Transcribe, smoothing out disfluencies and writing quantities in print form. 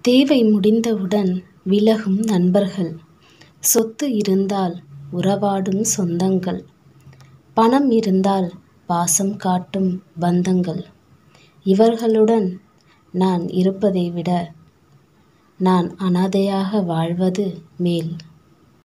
தேவை முடிந்தவுடன் விலகும் நண்பர்கள், சொத்து இருந்தால் உறவாடும் சொந்தங்கள், பணம் இருந்தால் பாசம் காட்டும் பந்தங்கள், இவர்களுடன் நான் இருப்பதை விட நான் அனாதையாக வாழ்வது மேல்.